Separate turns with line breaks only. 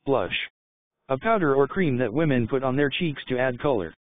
Blush. A powder or cream that women put on their cheeks to add color.